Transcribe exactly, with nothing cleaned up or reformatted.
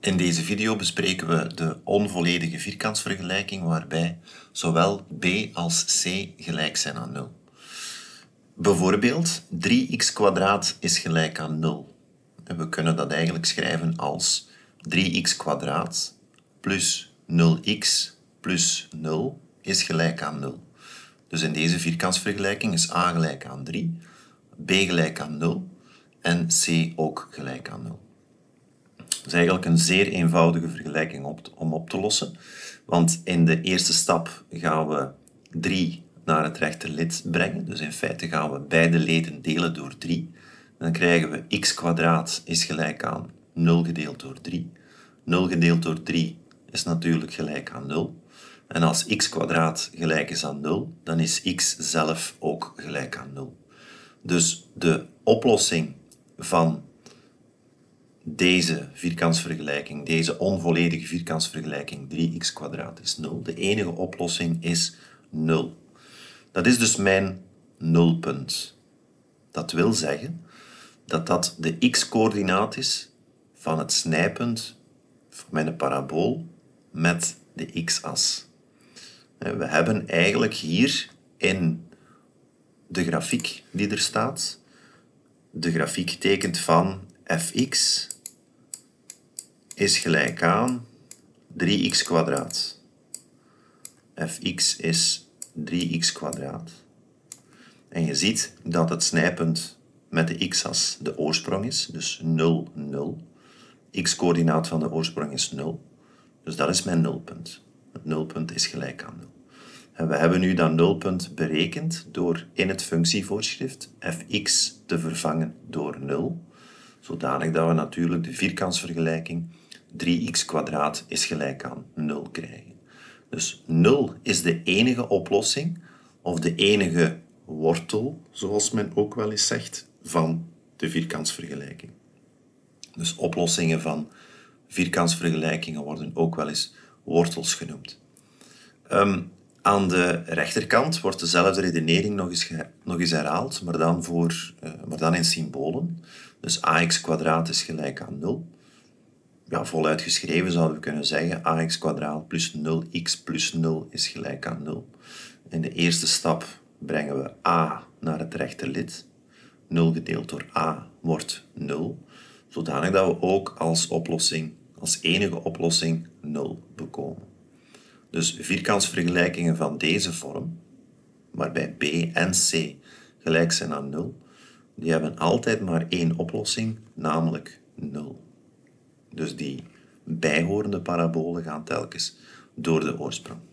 In deze video bespreken we de onvolledige vierkantsvergelijking waarbij zowel b als c gelijk zijn aan nul. Bijvoorbeeld drie x kwadraat is gelijk aan nul. En we kunnen dat eigenlijk schrijven als drie x kwadraat plus nul x plus nul is gelijk aan nul. Dus in deze vierkantsvergelijking is a gelijk aan drie, b gelijk aan nul en c ook gelijk aan nul. Dat is eigenlijk een zeer eenvoudige vergelijking op, om op te lossen. Want in de eerste stap gaan we drie naar het rechterlid brengen. Dus in feite gaan we beide leden delen door drie. Dan krijgen we x kwadraat is gelijk aan nul gedeeld door drie. nul gedeeld door drie is natuurlijk gelijk aan nul. En als x kwadraat gelijk is aan nul, dan is x zelf ook gelijk aan nul. Dus de oplossing van deze vierkantsvergelijking, deze onvolledige vierkantsvergelijking drie x kwadraat is nul. De enige oplossing is nul. Dat is dus mijn nulpunt. Dat wil zeggen dat dat de x-coördinaat is van het snijpunt van mijn parabool met de x-as. We hebben eigenlijk hier in de grafiek die er staat, de grafiek getekend van fx is gelijk aan drie x kwadraat. Fx is drie x kwadraat. En je ziet dat het snijpunt met de x-as de oorsprong is, dus nul, nul. X-coördinaat van de oorsprong is nul. Dus dat is mijn nulpunt. Het nulpunt is gelijk aan nul. En we hebben nu dat nulpunt berekend door in het functievoorschrift fx te vervangen door nul. Zodanig dat we natuurlijk de vierkantsvergelijking drie x kwadraat is gelijk aan nul krijgen. Dus nul is de enige oplossing, of de enige wortel, zoals men ook wel eens zegt, van de vierkantsvergelijking. Dus oplossingen van vierkantsvergelijkingen worden ook wel eens wortels genoemd. Um, aan de rechterkant wordt dezelfde redenering nog eens, nog eens herhaald, maar dan, voor, uh, maar dan in symbolen. Dus ax kwadraat is gelijk aan nul. Ja, voluit geschreven zouden we kunnen zeggen ax kwadraat plus nul x plus nul is gelijk aan nul. In de eerste stap brengen we a naar het rechterlid. nul gedeeld door a wordt nul. Zodanig dat we ook als oplossing, als enige oplossing, nul bekomen. Dus vierkantsvergelijkingen van deze vorm, waarbij b en c gelijk zijn aan nul, die hebben altijd maar één oplossing, namelijk nul. Dus die bijhorende parabolen gaan telkens door de oorsprong.